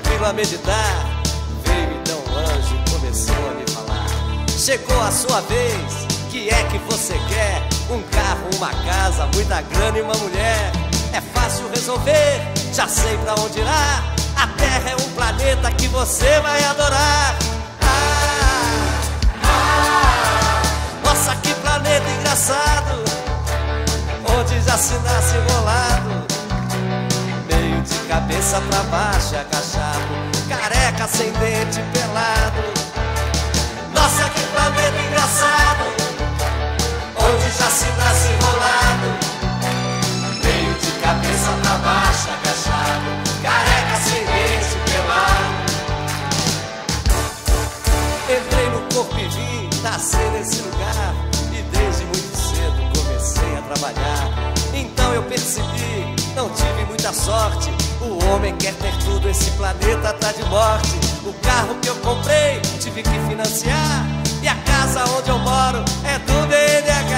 tranquilo a meditar, veio então o anjo e começou a me falar. Chegou a sua vez, que é que você quer? Um carro, uma casa, muita grana e uma mulher. É fácil resolver, já sei pra onde irá. A Terra é um planeta que você vai adorar. Nossa, que planeta engraçado, onde já se nasce enrolado, meio de cabeça pra baixo, agachado, careca, sem dente, pelado. Nossa, que planeta engraçado, onde já se nasce enrolado, meio de cabeça pra baixo, agachado, careca, sem dente, pelado. Entrei no corpo e vi nascer nesse lugar, e desde muito cedo comecei a trabalhar. Então eu percebi, não tive muita sorte. O homem quer ter tudo, esse planeta tá de morte. O carro que eu comprei tive que financiar, e a casa onde eu moro é do BNH.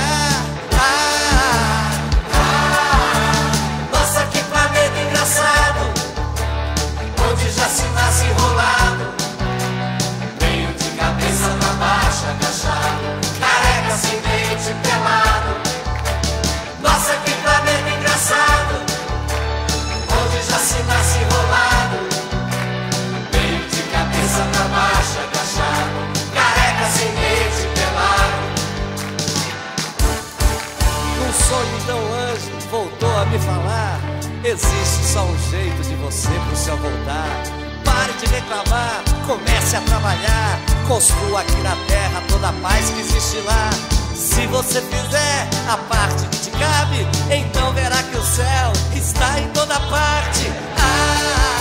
Nossa, que planeta engraçado, onde já se nasce enrolado, meio de cabeça pra baixo, agachado, careca, sem dente, pelado. Nossa, que planeta engraçado, onde já se nasce enrolado, meio de cabeça pra baixo, agachado, careca, sem dente, pelado. Num sonho então o anjo voltou a me falar: existe só um jeito de você pro céu voltar. Pare de reclamar, comece a trabalhar, construa aqui na terra toda a paz que existe lá. Se você fizer a parte que te cabe, então verá que o céu está em toda parte.